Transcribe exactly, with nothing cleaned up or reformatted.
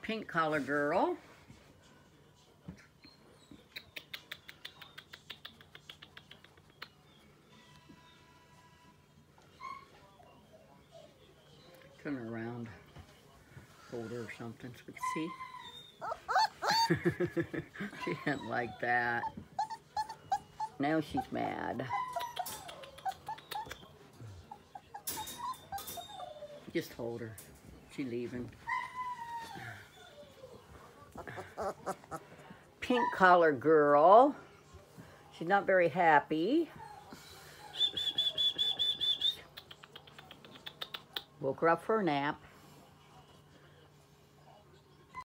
Pink collar girl. Turn her around. Hold her or something so we can see. She didn't like that. Now she's mad. Just hold her. She's leaving. Pink collar girl. She's not very happy. Woke her up for a nap.